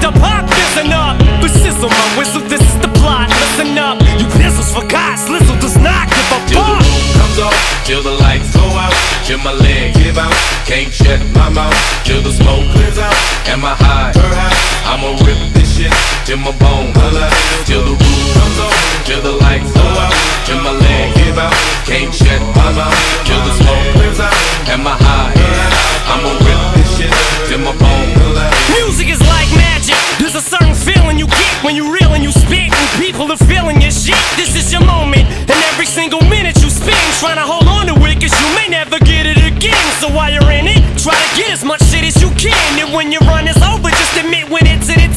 I pop, listen up. But sizzle my whistle, this is the plot. Listen up, you pistols for God, Slizzle does not give a Till the fuck. roof comes off, till the lights go out, till my leg give out, can't shut my mouth, till the smoke clears out. Am I high? I'ma rip this shit till my bone holla. Till the roof comes off, till the lights go out, till my leg give out, can't shut my mouth, till the smoke clears out. Am I high? I'ma rip this shit till my bone holla. Music is like magic. There's a certain feeling you get when you reel and you spit, and people are feeling your shit. This is your moment, and every single minute you spend trying to hold on to it, cause you may never get it again. So while you're in it, try to get as much shit as you can, and when your run is over, just admit when it's in it.